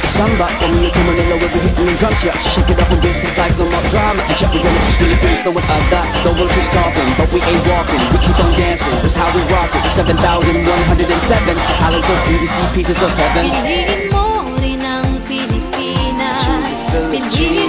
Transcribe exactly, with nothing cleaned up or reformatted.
Samba from Manila to Manila, we'll be hitting the drums, yeah. So shake it up and give some life, no more drama. And check, we're gonna choose Philippines, no one other. The world keeps talking, but we ain't walking. We keep on dancing, that's how we rock it. Seven thousand one hundred and seven islands of beauty, see pieces of heaven. Piliin mo rin ang Pilipinas. Choose the Philippines.